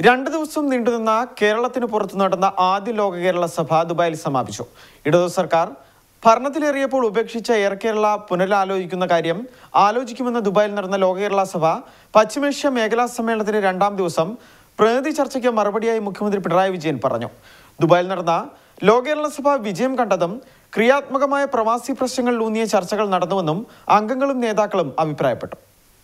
2 ദിവസം നീണ്ടുനിന്ന കേരളത്തിന് പുറത്തു നടന്ന ആദ്യ ലോക കേരള സഭ ദുബായിൽ സമാപിച്ചു. ഇടതു സർക്കാർ ഭരണത്തിലേറിയപ്പോൾ ഉപേക്ഷിച്ച എയർ കേരള പുനരാലോചിക്കുന്ന കാര്യം ആലോചിക്കുമെന്ന് ദുബായിൽ നടന്ന ലോക കേരള സഭ പശ്ചിമേഷ്യ മേഖലാ സമ്മേളനത്തിന്റെ 2ാം ദിവസം പ്രതിനിധി ചർച്ചയ്ക്ക് മറുപടിയായി മുഖ്യമന്ത്രി പിണറായി വിജയൻ പറഞ്ഞു. ദുബായിൽ നടന്ന ലോക കേരള സഭ വിജയം കണ്ടതും ക്രിയാത്മകമായ പ്രവാസി പ്രശ്നങ്ങളിലൂന്നിയ ചർച്ചകൾ നടന്നുവെന്നും അംഗങ്ങളും നേതാക്കളും അഭിപ്രായപ്പെട്ടു.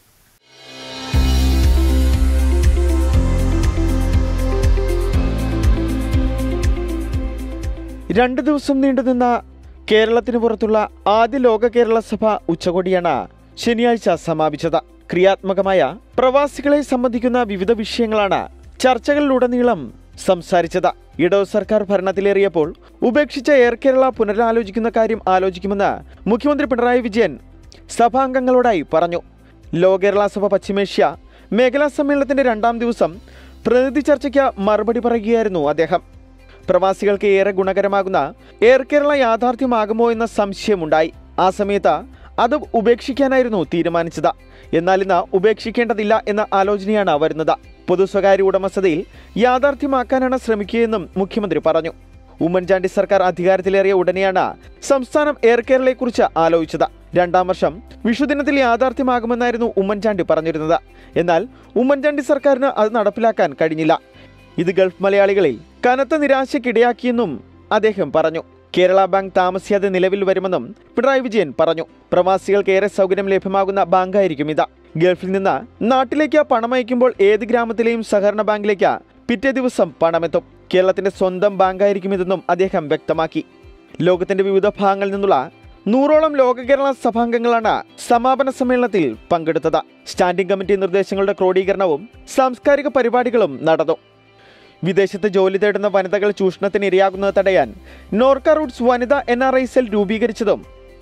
2 ദിവസം നീണ്ടുനിന്ന കേരളത്തിന് പുറത്തുള്ള ആദ്യ ലോക കേരള സഭ ഉച്ചകോടിയാണ് ശനിയാഴ്ച സമാപിച്ചത്. ക്രിയാത്മകമായ പ്രവാസികളെ സംബന്ധിക്കുന്ന വിവിധ വിഷയങ്ങളാണ് ചർച്ചകളിലുടനീളം സംസാരിച്ചത്. ഇടതു സർക്കാർ ഭരണത്തിലേറിയപ്പോൾ ഉപേക്ഷിച്ച എയർ കേരള പുനരാലോചിക്കുന്ന കാര്യം ആലോചിക്കുമെന്ന് മുഖ്യമന്ത്രി പിണറായി വിജയൻ സഭാംഗങ്ങളോടായി പറഞ്ഞു. ലോക കേരള സഭ പശ്ചിമേഷ്യ മേഖലാ സമ്മേളനത്തിന്റെ 2ാം ദിവസം പ്രതിനിധി ചർച്ചയ്ക്ക് മറുപടി പറയുകയായിരുന്നു അദ്ദേഹം. പ്രവാസികൾക്ക് ഏറെ ഗുണകരമാകുന്ന എയർ കേരള യാഥാർത്ഥ്യമാകുമോ എന്ന സംശയമുണ്ടായി. ആ സമയത്ത് അത് ഉപേക്ഷിക്കാനായിരുന്നു തീരുമാനിച്ചത്. എന്നാൽ ഇന്ന് ഉപേക്ഷിക്കേണ്ടതില്ല എന്ന ആലോചനയാണ് വരുന്നത്. പൊതു സ്വകാര്യ ഉടമസ്ഥതയിൽ യാഥാർത്ഥ്യമാക്കാനാണ് ശ്രമിക്കുകയെന്നും മുഖ്യമന്ത്രി പറഞ്ഞു. ഉമ്മൻചാണ്ടി സർക്കാർ അധികാരത്തിലേറിയ ഉടനെയാണ് സംസ്ഥാനം എയർ കേരളയെക്കുറിച്ച് ആലോചിച്ചത്. 2ാം വർഷം വിഷുദിനത്തിൽ യാഥാർത്ഥ്യമാകുമെന്നായിരുന്നു ഉമ്മൻചാണ്ടി പറഞ്ഞിരുന്നത്. എന്നാൽ ഉമ്മൻചാണ്ടി സർക്കാരിന് അത് നടപ്പിലാക്കാൻ കഴിഞ്ഞില്ല. ഇത് ഗൾഫ് മലയാളികളിൽ കനത്ത നിരാശയ്ക്കിടയാക്കിയെന്നും അദ്ദേഹം പറഞ്ഞു. കേരള ബാങ്ക് താമസിയാതെ നിലവിൽ വരുമെന്നും പിണറായി വിജയൻ പറഞ്ഞു. പ്രവാസികൾക്ക് ഏറെ സൗകര്യം ലഭ്യമാകുന്ന ബാങ്കായിരിക്കും ഇത്. ഗൾഫിൽ നിന്ന് നാട്ടിലേക്ക് പണമയക്കുമ്പോൾ ഏത് ഗ്രാമത്തിലെയും സഹകരണ ബാങ്കിലേക്ക് പിറ്റേ ദിവസം പണമെത്തും. കേരളത്തിന്റെ സ്വന്തം ബാങ്കായിരിക്കും ഇതെന്നും അദ്ദേഹം വ്യക്തമാക്കി. ലോകത്തിന്റെ വിവിധ ഭാഗങ്ങളിൽ നിന്നുള്ള 100ഓളം ലോക കേരള സഭാംഗങ്ങളാണ് സമാപന സമ്മേളനത്തിൽ പങ്കെടുത്തത്. സ്റ്റാൻഡിംഗ് കമ്മിറ്റി നിർദ്ദേശങ്ങളുടെ ക്രോഡീകരണവും സാംസ്കാരിക പരിപാടികളും നടന്നു. വിദേശത്ത് ജോലി തേടുന്ന വനിതകൾ ചൂഷണത്തിന് ഇരയാകുന്നത് തടയാൻ നോർക്ക റൂട്ട്സ് വനിതാ NRI സെൽ രൂപീകരിച്ചതും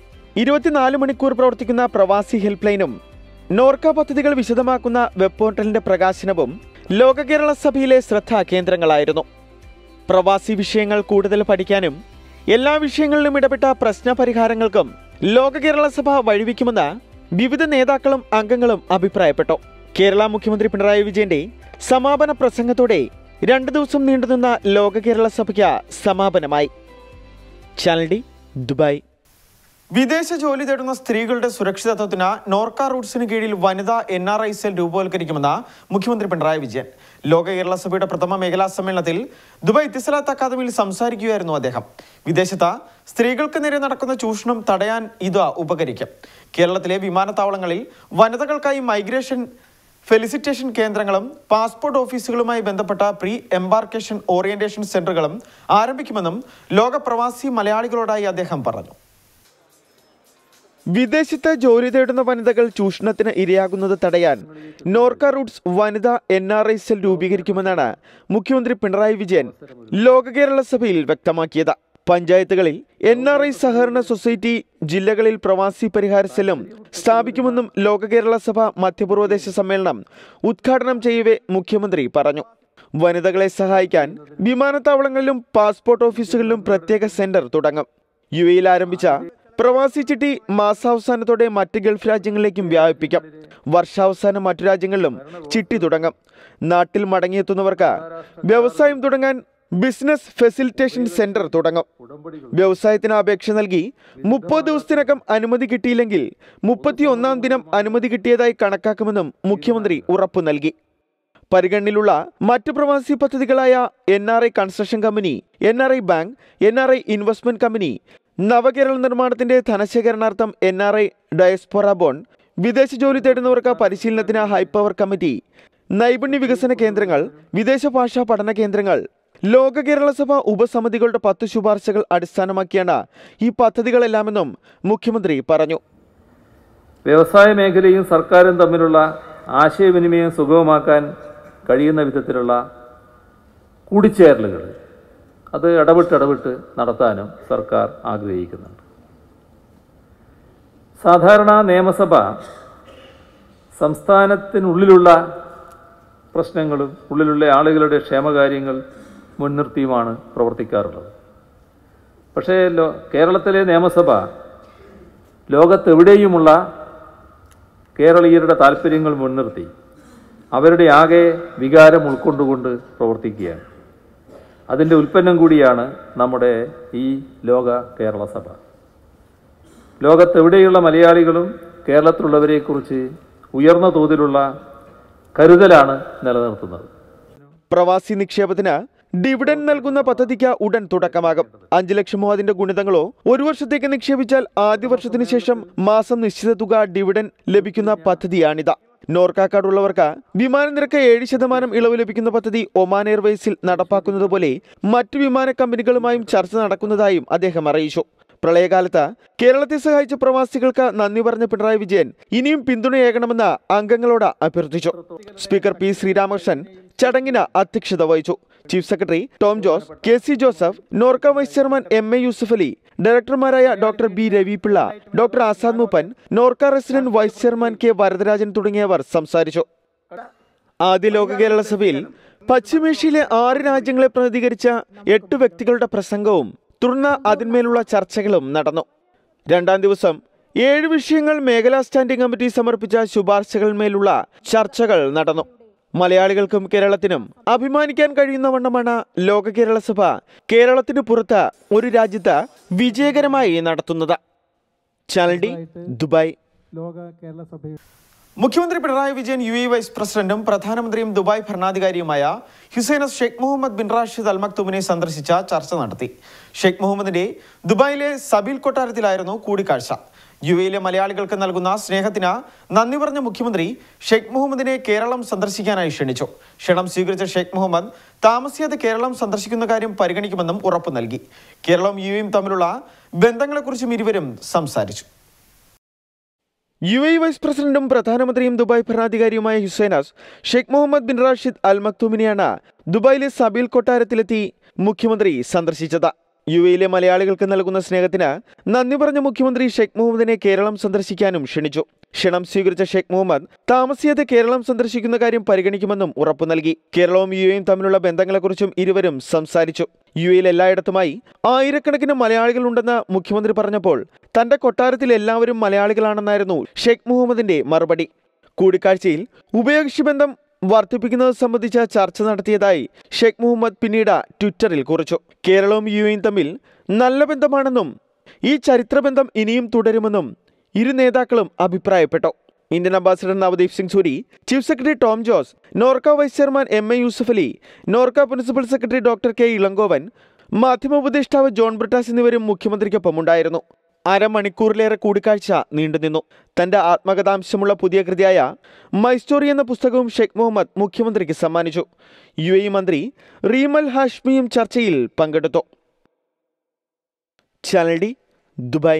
24 മണിക്കൂർ പ്രവർത്തിക്കുന്ന പ്രവാസി ഹെൽപ്പ് ലൈനും നോർക്ക പദ്ധതികൾ വിശദമാക്കുന്ന വെബ് പോർട്ടലിന്റെ പ്രകാശനവും ലോക കേരള സഭയിലെ ശ്രദ്ധാ കേന്ദ്രങ്ങളായിരുന്നു. പ്രവാസി വിഷയങ്ങൾ കൂടുതൽ പഠിക്കാനും എല്ലാ വിഷയങ്ങളിലും ഇടപെട്ട പ്രശ്ന പരിഹാരങ്ങൾക്കും ലോക കേരള സഭ വഴിവെക്കുമെന്ന് വിവിധ നേതാക്കളും അംഗങ്ങളും അഭിപ്രായപ്പെട്ടു. കേരള മുഖ്യമന്ത്രി പിണറായി വിജയന്റെ സമാപന പ്രസംഗത്തോടെ 2 ദിവസം നീണ്ടുനിന്ന ലോക കേരള സഭയ്ക്ക് സമാപനമായി. Channel D, Dubai. വിദേശ ജോലി തേടുന്ന സ്ത്രീകളുടെ സുരക്ഷിതത്വത്തിന് നോർക്ക റൂട്ട്സിന് കീഴിൽ വനിതാ NRI സെൽ രൂപവൽക്കരിക്കുമെന്ന് മുഖ്യമന്ത്രി പിണറായി വിജയൻ ലോക കേരള സഭയുടെ പ്രഥമ മേഖലാ സമ്മേളനത്തിൽ ദുബായ് ഇത്തിസലാത്ത് അക്കാദമിയിൽ സംസാരിക്കുകയായിരുന്നു അദ്ദേഹം. വിദേശത്ത് സ്ത്രീകൾക്ക് നേരെ നടക്കുന്ന ചൂഷണം തടയാൻ ഇത് ഉപകരിക്കും. കേരളത്തിലെ വിമാനത്താവളങ്ങളിൽ വനിതകൾക്കായി മൈഗ്രേഷൻ ഫെലിസിറ്റേഷൻ കേന്ദ്രങ്ങളും പാസ്പോർട്ട് ഓഫീസുകളുമായി ബന്ധപ്പെട്ട പ്രീ എംബാർക്കേഷൻ ഓറിയന്റേഷൻ സെന്ററുകളും ആരംഭിക്കുമെന്നും ലോക പ്രവാസി മലയാളികളോടായി അദ്ദേഹം പറഞ്ഞു. വിദേശത്ത് ജോലി തേടുന്ന വനിതകൾ ചൂഷണത്തിന് ഇരയാകുന്നത് തടയാൻ നോർക്ക റൂട്ട്സ് വനിതാ NRI സെൽ രൂപീകരിക്കുമെന്നാണ് മുഖ്യമന്ത്രി പിണറായി വിജയൻ ലോക കേരള സഭയിൽ വ്യക്തമാക്കിയത്. പഞ്ചായത്തുകളിൽ NRI സഹകരണ സൊസൈറ്റി, ജില്ലകളിൽ പ്രവാസി പരിഹാര സെല്ലും സ്ഥാപിക്കുമെന്നും ലോക കേരള സഭ മധ്യപൂർവദേശ സമ്മേളനം ഉദ്ഘാടനം ചെയ്യവേ മുഖ്യമന്ത്രി പറഞ്ഞു. വനിതകളെ സഹായിക്കാൻ വിമാനത്താവളങ്ങളിലും പാസ്പോർട്ട് ഓഫീസുകളിലും പ്രത്യേക സെന്റർ തുടങ്ങും. UAEയിൽ ആരംഭിച്ച പ്രവാസി ചിട്ടി മാസാവസാനത്തോടെ മറ്റ് ഗൾഫ് രാജ്യങ്ങളിലേക്കും വ്യാപിപ്പിക്കും. വർഷാവസാനം മറ്റു രാജ്യങ്ങളിലും ചിട്ടി തുടങ്ങും. നാട്ടിൽ മടങ്ങിയെത്തുന്നവർക്ക് വ്യവസായം തുടങ്ങാൻ ബിസിനസ് ഫെസിലിറ്റേഷൻ സെന്റർ തുടങ്ങും. വ്യവസായത്തിന് അപേക്ഷ നൽകി 30 ദിവസത്തിനകം അനുമതി കിട്ടിയില്ലെങ്കിൽ 31ാം ദിനം അനുമതി കിട്ടിയതായി കണക്കാക്കുമെന്നും മുഖ്യമന്ത്രി ഉറപ്പു നൽകി. പരിഗണനയിലുള്ള മറ്റ് പ്രവാസി പദ്ധതികളായ NRI construction company, NRI bank, NRI investment company, Navakerala നിർമ്മാണത്തിന്റെ ധനശേഖരണാർത്ഥം NRI ഡയസ്പോറ ബോണ്ട്, വിദേശ ജോലി തേടുന്നവർക്ക് പരിശീലനത്തിന് ഹൈപ്പവർ കമ്മിറ്റി, നൈപുണ്യ വികസന കേന്ദ്രങ്ങൾ, വിദേശ ഭാഷാ പഠന കേന്ദ്രങ്ങൾ, ലോക കേരള സഭ ഉപസമിതികളുടെ 10 ശുപാർശകൾ അടിസ്ഥാനമാക്കിയാണ് ഈ പദ്ധതികളെല്ലാമെന്നും മുഖ്യമന്ത്രി പറഞ്ഞു. വ്യവസായ മേഖലയും സർക്കാരും തമ്മിലുള്ള ആശയവിനിമയം സുഗമമാക്കാൻ കഴിയുന്ന വിധത്തിലുള്ള കൂടിച്ചേരലുകൾ അത് ഇടവിട്ട് നടത്താനും സർക്കാർ ആഗ്രഹിക്കുന്നുണ്ട്. സാധാരണ നിയമസഭ സംസ്ഥാനത്തിനുള്ളിലുള്ള പ്രശ്നങ്ങളും ഉള്ളിലുള്ള ആളുകളുടെ ക്ഷേമകാര്യങ്ങൾ മുൻനിർത്തിയുമാണ് പ്രവർത്തിക്കാറുള്ളത്. പക്ഷേ കേരളത്തിലെ നിയമസഭ ലോകത്തെവിടെയുമുള്ള കേരളീയരുടെ താല്പര്യങ്ങൾ മുൻനിർത്തി അവരുടെ ആകെ വികാരം ഉൾക്കൊണ്ടുകൊണ്ട് പ്രവർത്തിക്കുകയാണ്. അതിൻ്റെ ഉൽപ്പന്നം കൂടിയാണ് നമ്മുടെ ഈ ലോക കേരള സഭ. ലോകത്തെവിടെയുള്ള മലയാളികളും കേരളത്തിലുള്ളവരെക്കുറിച്ച് ഉയർന്ന തോതിലുള്ള കരുതലാണ് നിലനിർത്തുന്നത്. പ്രവാസി നിക്ഷേപത്തിന് ഡിവിഡൻ നൽകുന്ന പദ്ധതിക്ക് ഉടൻ തുടക്കമാകും. 5 ലക്ഷമോ അതിന്റെ ഗുണിതങ്ങളോ ഒരു വർഷത്തേക്ക് നിക്ഷേപിച്ചാൽ ആദ്യ വർഷത്തിന് ശേഷം മാസം നിശ്ചിത തുക ഡിവിഡൻ ലഭിക്കുന്ന പദ്ധതിയാണിത്. നോർക്ക കാർഡ് ഉള്ളവർക്ക് വിമാന നിരക്ക് 7% ഇളവ് ലഭിക്കുന്ന പദ്ധതി ഒമാൻ എയർവേസിൽ നടപ്പാക്കുന്നത് പോലെ മറ്റു വിമാന കമ്പനികളുമായും ചർച്ച നടക്കുന്നതായും അദ്ദേഹം അറിയിച്ചു. പ്രളയകാലത്ത് കേരളത്തെ സഹായിച്ച പ്രവാസികൾക്ക് നന്ദി പറഞ്ഞ പിണറായി വിജയൻ ഇനിയും പിന്തുണയേകണമെന്ന് അംഗങ്ങളോട് അഭ്യർത്ഥിച്ചു. സ്പീക്കർ പി ശ്രീരാമകൃഷ്ണൻ ചടങ്ങിന് അധ്യക്ഷത വഹിച്ചു. Chief secretary Tom Jose, K C. Joseph, Norka vice chairman MA. Yusuff Ali, ഡയറക്ടർമാരായ doctor B Ravi Pillai, doctor Azad Moopen, Norka resident vice chairman K Varadarajan തുടങ്ങിയവർ സംസാരിച്ചു. ആദ്യ ലോക കേരള സഭയിൽ പശ്ചിമേഷ്യയിലെ 6 രാജ്യങ്ങളെ പ്രതിനിധീകരിച്ച 8 വ്യക്തികളുടെ പ്രസംഗവും തുടർന്ന് അതിന്മേലുള്ള ചർച്ചകളും നടന്നു. 2ാം ദിവസം 7 വിഷയങ്ങൾ മേഖലാ സ്റ്റാൻഡിംഗ് കമ്മിറ്റി സമർപ്പിച്ച ശുപാർശകളിന്മേലുള്ള ചർച്ചകൾ നടന്നു. മലയാളികൾക്കും കേരളത്തിനും അഭിമാനിക്കാൻ കഴിയുന്ന വണ്ണമാണ് ലോക കേരള സഭ കേരളത്തിന് പുറത്ത് ഒരു രാജ്യത്ത് വിജയകരമായി നടത്തുന്നത്. Channel D, Dubai. മുഖ്യമന്ത്രി പിണറായി വിജയൻ UAE വൈസ് പ്രസിഡന്റും പ്രധാനമന്ത്രിയും ദുബായ് ഭരണാധികാരിയുമായ ഹുസൈനസ് Sheikh Mohammed bin Rashid Al മക്തൂമിനെ സന്ദർശിച്ച ചർച്ച നടത്തി. ഷെയ്ഖ് മുഹമ്മദിന്റെ ദുബായിലെ സബീൽ കൊട്ടാരത്തിലായിരുന്നു കൂടിക്കാഴ്ച. UAEയിലെ മലയാളികൾക്ക് നൽകുന്ന സ്നേഹത്തിന് നന്ദി പറഞ്ഞ മുഖ്യമന്ത്രി ഷെയ്ഖ് മുഹമ്മദിനെ കേരളം സന്ദർശിക്കാനായി ക്ഷണിച്ചു. ക്ഷണം സ്വീകരിച്ച ഷെയ്ഖ് മുഹമ്മദ് താമസിയാതെ കേരളം സന്ദർശിക്കുന്ന കാര്യം പരിഗണിക്കുമെന്നും ഉറപ്പു നൽകി. കേരളവും UAEയും തമ്മിലുള്ള ബന്ധങ്ങളെക്കുറിച്ചും ഇരുവരും സംസാരിച്ചു. UAE വൈസ് പ്രസിഡന്റും പ്രധാനമന്ത്രിയും ദുബായ് ഭരണാധികാരിയുമായ ഹുസൈനസ് Sheikh Mohammed bin Rashid Al മക്തൂമിനെയാണ് ദുബായിലെ സബീൽ കൊട്ടാരത്തിലെത്തി മുഖ്യമന്ത്രി സന്ദർശിച്ചത്. UAEയിലെ മലയാളികൾക്ക് നൽകുന്ന സ്നേഹത്തിന് നന്ദി പറഞ്ഞ മുഖ്യമന്ത്രി ഷെയ്ഖ് മുഹമ്മദിനെ കേരളം സന്ദർശിക്കാനും ക്ഷണിച്ചു. ക്ഷണം സ്വീകരിച്ച ഷെയ്ഖ് മുഹമ്മദ് താമസിയാതെ കേരളം സന്ദർശിക്കുന്ന കാര്യം പരിഗണിക്കുമെന്നും ഉറപ്പു നൽകി. കേരളവും UAEയും തമ്മിലുള്ള ബന്ധങ്ങളെക്കുറിച്ചും ഇരുവരും സംസാരിച്ചു. UAEയിൽ എല്ലായിടത്തുമായി ആയിരക്കണക്കിന് മലയാളികളുണ്ടെന്ന് മുഖ്യമന്ത്രി പറഞ്ഞപ്പോൾ തന്റെ കൊട്ടാരത്തിൽ എല്ലാവരും മലയാളികളാണെന്നായിരുന്നു ഷെയ്ഖ് മുഹമ്മദിന്റെ മറുപടി. കൂടിക്കാഴ്ചയിൽ ഉഭയകക്ഷി ബന്ധം വർദ്ധിപ്പിക്കുന്നത് സംബന്ധിച്ച ചർച്ച നടത്തിയതായി ഷെയ്ഖ് മുഹമ്മദ് പിന്നീട് ട്വിറ്ററിൽ കുറിച്ചു. കേരളവും UAEയും തമ്മിൽ നല്ല ബന്ധമാണെന്നും ഈ ചരിത്രബന്ധം ഇനിയും തുടരുമെന്നും ഇരു നേതാക്കളും അഭിപ്രായപ്പെട്ടു. Indian ambassador Navdeep Singh Suri, chief secretary Tom Jose, Norka vice chairman MA. Yusuff Ali, Norka principal secretary doctor K Elangovan, മാധ്യമ ഉപദേഷ്ടാവ് ജോൺ ബ്രിട്ടാസ് എന്നിവരും മുഖ്യമന്ത്രിക്കൊപ്പമുണ്ടായിരുന്നു. അരമണിക്കൂറിലേറെ കൂടിക്കാഴ്ച നീണ്ടുനിന്നു. തന്റെ ആത്മകഥാംശമുള്ള പുതിയ കൃതിയായ മൈ സ്റ്റോറി എന്ന പുസ്തകവും ഷെയ്ഖ് മുഹമ്മദ് മുഖ്യമന്ത്രിക്ക് സമ്മാനിച്ചു. UAE മന്ത്രി റീമൽ ഹാഷ്മിയും ചർച്ചയിൽ പങ്കെടുത്തു. Channel D, Dubai.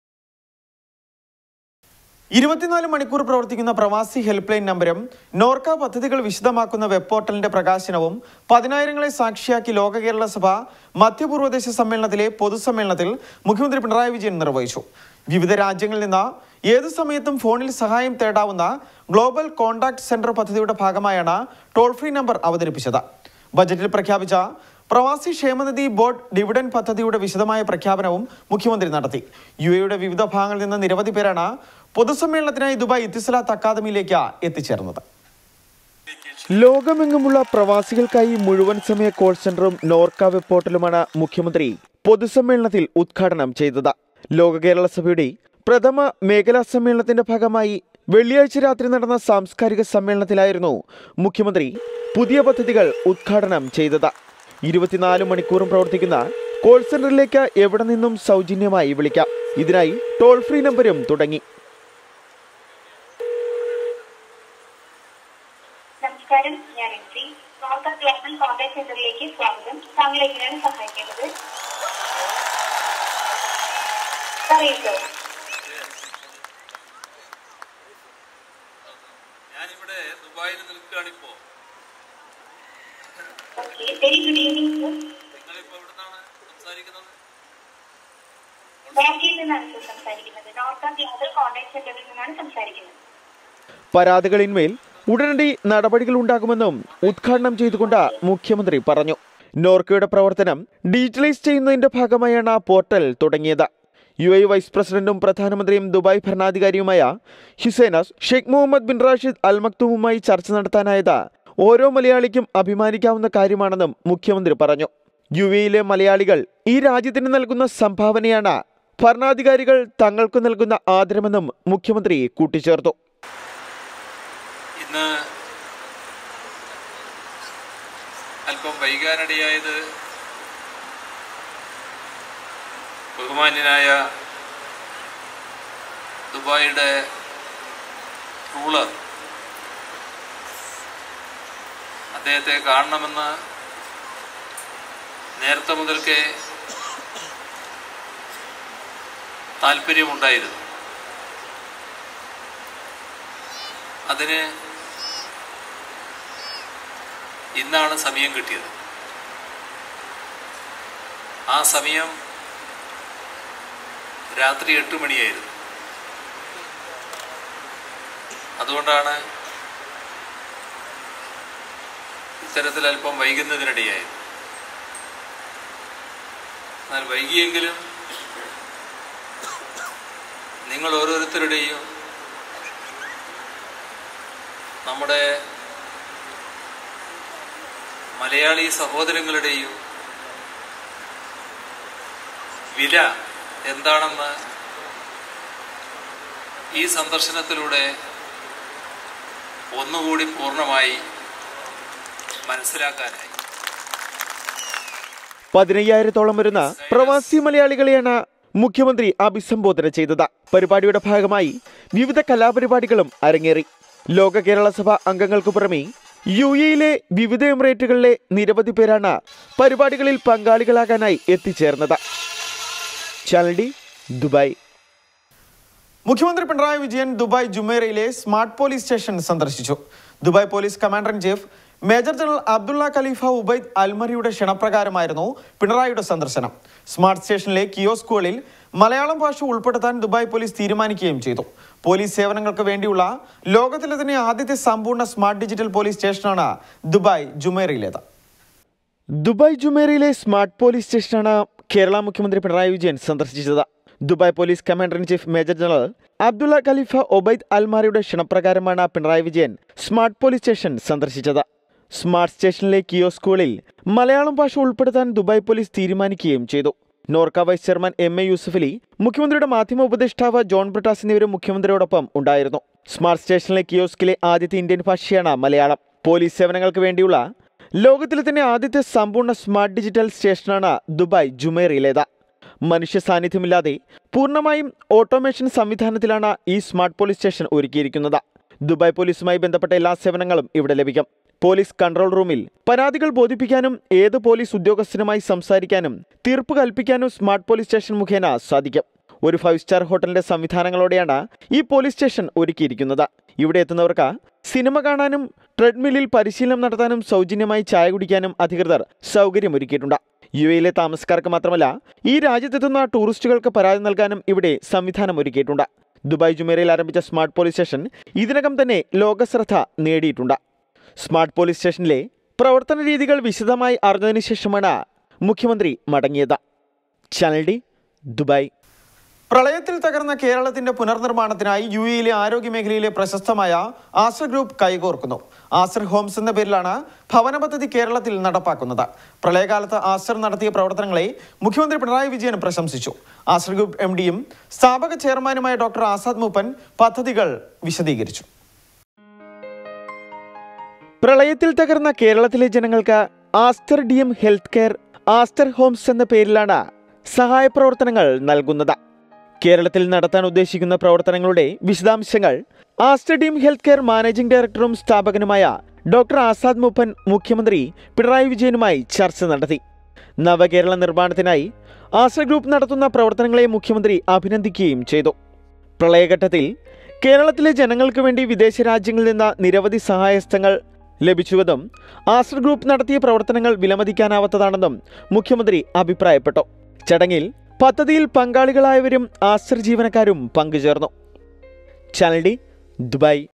24 മണിക്കൂർ പ്രവർത്തിക്കുന്ന പ്രവാസി ഹെൽപ്പ് ലൈൻ നമ്പരും നോർക്ക പദ്ധതികൾ വിശദമാക്കുന്ന വെബ് പോർട്ടലിന്റെ പ്രകാശനവും 10,000ങ്ങളെ സാക്ഷിയാക്കി ലോക കേരള സഭ മധ്യപൂർവ്വദേശ സമ്മേളനത്തിലെ പൊതുസമ്മേളനത്തിൽ മുഖ്യമന്ത്രി പിണറായി വിജയൻ നിർവഹിച്ചു. വിവിധ രാജ്യങ്ങളിൽ നിന്ന് ഏതു സമയത്തും ഫോണിൽ സഹായം തേടാവുന്ന ഗ്ലോബൽ കോൺടാക്ട് സെന്റർ പദ്ധതിയുടെ ഭാഗമായാണ് ടോൾ ഫ്രീ നമ്പർ അവതരിപ്പിച്ചത്. ബജറ്റിൽ പ്രഖ്യാപിച്ച പ്രവാസി ക്ഷേമനിധി ബോർഡ് ഡിവിഡൻ പദ്ധതിയുടെ വിശദമായ പ്രഖ്യാപനവും മുഖ്യമന്ത്രി നടത്തി. UAEയുടെ വിവിധ ഭാഗങ്ങളിൽ നിന്ന് നിരവധി പേരാണ് പൊതുസമ്മേളനത്തിനായി ദുബായ് ഇത്തിസലാത്ത് അക്കാദമിയിലേക്ക് എത്തിച്ചേർന്നത്. ലോകമെങ്ങുമുള്ള പ്രവാസികൾക്കായി മുഴുവൻ സമയ കോൾ സെന്ററും നോർക്ക വെബ് പോർട്ടലുമാണ് മുഖ്യമന്ത്രി പൊതുസമ്മേളനത്തിൽ ഉദ്ഘാടനം ചെയ്തത്. ലോക കേരള സഭയുടെ പ്രഥമ മേഖലാ സമ്മേളനത്തിന്റെ ഭാഗമായി വെള്ളിയാഴ്ച രാത്രി നടന്ന സാംസ്കാരിക സമ്മേളനത്തിലായിരുന്നു മുഖ്യമന്ത്രി പുതിയ പദ്ധതികൾ ഉദ്ഘാടനം ചെയ്തത്. 24 മണിക്കൂറും പ്രവർത്തിക്കുന്ന കോൾ സെന്ററിലേക്ക് എവിടെ നിന്നും സൗജന്യമായി വിളിക്കാം. ഇതിനായി ടോൾ ഫ്രീ നമ്പരും തുടങ്ങി. നമസ്കാരം, ഞാൻ എംസി. നോർക്ക ഗ്ലോബൽ കോൺടാക്ട് സെന്ററിലേക്ക് സ്വാഗതം. താങ്കൾ എങ്ങനെയാണ് സഹായിക്കേണ്ടത്? പറയൂ. ഞാനിവിടെ ദുബായിൽ നിൽക്കുകയാണിപ്പോ. Okay, very good evening sir. നിങ്ങളിപ്പോ എവിടുന്നാണ് സംസാരിക്കുന്നത്? ബാങ്കിയിൽ നിന്നാണ് സംസാരിക്കുന്നത്. നോർക്ക ഗ്ലോബൽ കോൺടാക്ട് സെന്ററിൽ നിന്നാണ് സംസാരിക്കുന്നത്. പരാതികളിന്മേൽ ഉടനടി നടപടികൾ ഉണ്ടാകുമെന്നും ഉദ്ഘാടനം ചെയ്തുകൊണ്ട് മുഖ്യമന്ത്രി പറഞ്ഞു. നോർക്കയുടെ പ്രവർത്തനം ഡിജിറ്റലൈസ് ചെയ്യുന്നതിന്റെ ഭാഗമായാണ് പോർട്ടൽ തുടങ്ങിയത്. UAE വൈസ് പ്രസിഡന്റും പ്രധാനമന്ത്രിയും ദുബായ് ഭരണാധികാരിയുമായ ഹുസൈനസ് Sheikh Mohammed bin Rashid Al മക്തൂമുമായി ചർച്ച നടത്താനായത് ഓരോ മലയാളിക്കും അഭിമാനിക്കാവുന്ന കാര്യമാണെന്നും മുഖ്യമന്ത്രി പറഞ്ഞു. UAEയിലെ മലയാളികൾ ഈ രാജ്യത്തിന് നൽകുന്ന സംഭാവനയാണ് ഭരണാധികാരികൾ തങ്ങൾക്ക് നൽകുന്ന ആദരമെന്നും മുഖ്യമന്ത്രി കൂട്ടിച്ചേർത്തു. ഇന്ന് അല്പം വൈകാനിടയായത് ബഹുമാന്യനായ ദുബായിയുടെ റൂളർ അദ്ദേഹത്തെ കാണണമെന്ന് നേരത്തെ മുതൽക്കേ താല്പര്യമുണ്ടായിരുന്നു. അതിന് ഇന്നാണ് സമയം കിട്ടിയത്. ആ സമയം രാത്രി 8 മണിയായിരുന്നു. അതുകൊണ്ടാണ് ഇത്തരത്തിൽ അല്പം വൈകുന്നതിനിടയായത്. എന്നാൽ വൈകിയെങ്കിലും നിങ്ങൾ ഓരോരുത്തരുടെയും നമ്മുടെ മലയാളി സഹോദരങ്ങളുടെയും വില എന്താണെന്ന് ഈ സന്ദർശനത്തിലൂടെ ഒന്നുകൂടി പൂർണ്ണമായി മനസ്സിലാക്കാനായി. 15,000-ഓളം വരുന്ന പ്രവാസി മലയാളികളെയാണ് മുഖ്യമന്ത്രി അഭിസംബോധന ചെയ്തത്. പരിപാടിയുടെ ഭാഗമായി വിവിധ കലാപരിപാടികളും അരങ്ങേറി. ലോക കേരള സഭ അംഗങ്ങൾക്ക് പുറമെ UAEയിലെ വിവിധ എമിറേറ്റുകളിലെ നിരവധി പേരാണ് പരിപാടികളിൽ പങ്കാളികളാകാനായി എത്തിച്ചേർന്നത്. Channel D, Dubai. മുഖ്യമന്ത്രി പിണറായി വിജയൻ ദുബായ് ജുമൈറയിലെ സ്മാർട്ട് പോലീസ് സ്റ്റേഷൻ സന്ദർശിച്ചു. Dubai police commander in chief major general Abdullah Khalifa Ubaid അൽമറിയുടെ ക്ഷണപ്രകാരമായിരുന്നു പിണറായിയുടെ സന്ദർശനം. സ്മാർട്ട് സ്റ്റേഷനിലെ കിയോസ്കുകളിൽ മലയാളം ഭാഷ ഉൾപ്പെടുത്താൻ ദുബായ് പോലീസ് തീരുമാനിക്കുകയും ചെയ്തു. പോലീസ് സേവനങ്ങൾക്ക് വേണ്ടിയുള്ള ലോകത്തിലെ തന്നെ ആദ്യത്തെ സമ്പൂർണ്ണ സ്മാർട്ട് ഡിജിറ്റൽ പോലീസ് സ്റ്റേഷനാണ് ദുബായ് ജുമൈറയിലേത്. ദുബായ് ജുമൈറയിലെ സ്മാർട്ട് പോലീസ് സ്റ്റേഷനാണ് കേരള മുഖ്യമന്ത്രി പിണറായി വിജയൻ സന്ദർശിച്ചത്. Dubai police commander in chief major general Abdullah Khalifa Obaid അൽമാരിയുടെ ക്ഷണപ്രകാരമാണ് Pinarayi Vijayan smart police station സന്ദർശിച്ചത്. സ്മാർട്ട് സ്റ്റേഷനിലെ കിയോസ്കുകളിൽ മലയാളം ഭാഷ ഉൾപ്പെടുത്താൻ ദുബായ് പോലീസ് തീരുമാനിക്കുകയും ചെയ്തു. NORKA vice chairman MA Yusuffali, മുഖ്യമന്ത്രിയുടെ മാധ്യമ ഉപദേഷ്ടാവ് ജോൺ ബ്രിട്ടാസ് എന്നിവരും മുഖ്യമന്ത്രിയോടൊപ്പം ഉണ്ടായിരുന്നു. സ്മാർട്ട് സ്റ്റേഷനിലെ കിയോസ്കിലെ ആദ്യത്തെ ഇന്ത്യൻ ഭാഷയാണ് മലയാളം. പോലീസ് സേവനങ്ങൾക്ക് വേണ്ടിയുള്ള ലോകത്തിലെ തന്നെ ആദ്യത്തെ സമ്പൂർണ്ണ സ്മാർട്ട് ഡിജിറ്റൽ സ്റ്റേഷനാണ് ദുബായ് ജുമൈറയിലേത്. മനുഷ്യ സാന്നിധ്യമില്ലാതെ പൂർണ്ണമായും ഓട്ടോമേഷൻ സംവിധാനത്തിലാണ് ഈ സ്മാർട്ട് പോലീസ് സ്റ്റേഷൻ ഒരുക്കിയിരിക്കുന്നത്. ദുബായ് പോലീസുമായി ബന്ധപ്പെട്ട എല്ലാ സേവനങ്ങളും ഇവിടെ ലഭിക്കും. പോലീസ് കൺട്രോൾ റൂമിൽ പരാതികൾ ബോധിപ്പിക്കാനും ഏത് പോലീസ് ഉദ്യോഗസ്ഥനുമായി സംസാരിക്കാനും തീർപ്പ് കൽപ്പിക്കാനും സ്മാർട്ട് പോലീസ് സ്റ്റേഷൻ മുഖേന സാധിക്കും. ഒരു 5 സ്റ്റാർ ഹോട്ടലിന്റെ സംവിധാനങ്ങളോടെയാണ് ഈ പോലീസ് സ്റ്റേഷൻ ഒരുക്കിയിരിക്കുന്നത്. ഇവിടെ എത്തുന്നവർക്ക് സിനിമ കാണാനും ട്രെഡ്മില്ലിൽ പരിശീലനം നടത്താനും സൗജന്യമായി ചായ കുടിക്കാനും അധികൃതർ സൗകര്യമൊരുക്കിയിട്ടുണ്ട്. UAEയിലെ താമസക്കാർക്ക് മാത്രമല്ല, ഈ രാജ്യത്തെത്തുന്ന ടൂറിസ്റ്റുകൾക്ക് പരാതി നൽകാനും ഇവിടെ സംവിധാനം ഒരുക്കിയിട്ടുണ്ട്. ദുബായ് ജുമൈറയിൽ ആരംഭിച്ച സ്മാർട്ട് പോലീസ് സ്റ്റേഷൻ ഇതിനകം തന്നെ ലോകശ്രദ്ധ നേടിയിട്ടുണ്ട്. സ്മാർട്ട് പോലീസ് സ്റ്റേഷനിലെ പ്രവർത്തന രീതികൾ വിശദമായി അറിഞ്ഞതിനു ശേഷമാണ് മുഖ്യമന്ത്രി മടങ്ങിയത്. Channel D, Dubai. പ്രളയത്തിൽ തകർന്ന കേരളത്തിന്റെ പുനർനിർമ്മാണത്തിനായി UAEയിലെ ആരോഗ്യ മേഖലയിലെ പ്രശസ്തമായ ആസ്റ്റർ ഗ്രൂപ്പ് കൈകോർക്കുന്നു. ആസ്റ്റർ ഹോംസ് എന്ന പേരിലാണ് ഭവന പദ്ധതി കേരളത്തിൽ നടപ്പാക്കുന്നത്. പ്രളയകാലത്ത് ആസ്റ്റർ നടത്തിയ പ്രവർത്തനങ്ങളെ മുഖ്യമന്ത്രി പിണറായി വിജയൻ പ്രശംസിച്ചു. ആസ്റ്റർ ഗ്രൂപ്പ് MDയും സ്ഥാപക ചെയർമാനുമായ ഡോക്ടർ ആസാദ് മൂപ്പൻ പദ്ധതികൾ വിശദീകരിച്ചു. പ്രളയത്തിൽ തകർന്ന കേരളത്തിലെ ജനങ്ങൾക്ക് Aster DM health care Aster Homes എന്ന പേരിലാണ് സഹായ പ്രവർത്തനങ്ങൾ നൽകുന്നത്. കേരളത്തിൽ നടത്താൻ ഉദ്ദേശിക്കുന്ന പ്രവർത്തനങ്ങളുടെ വിശദാംശങ്ങൾ Aster DM health care managing ഡയറക്ടറും സ്ഥാപകനുമായ ഡോക്ടർ ആസാദ് മൂപ്പൻ മുഖ്യമന്ത്രി പിണറായി വിജയനുമായി ചർച്ച നടത്തി. നവകേരള നിർമ്മാണത്തിനായി ആസ്റ്റർ ഗ്രൂപ്പ് നടത്തുന്ന പ്രവർത്തനങ്ങളെ മുഖ്യമന്ത്രി അഭിനന്ദിക്കുകയും ചെയ്തു. പ്രളയഘട്ടത്തിൽ കേരളത്തിലെ ജനങ്ങൾക്ക് വേണ്ടി വിദേശ രാജ്യങ്ങളിൽ നിന്ന് നിരവധി സഹായഹസ്തങ്ങൾ ലഭിച്ചുവെന്നും ആസ്റ്റർ ഗ്രൂപ്പ് നടത്തിയ പ്രവർത്തനങ്ങൾ വിലമതിക്കാനാവാത്തതാണെന്നും മുഖ്യമന്ത്രി അഭിപ്രായപ്പെട്ടു. ചടങ്ങിൽ പദ്ധതിയിൽ പങ്കാളികളായവരും ആസ്റ്റർ ജീവനക്കാരും പങ്കുചേർന്നു. Channel D, Dubai.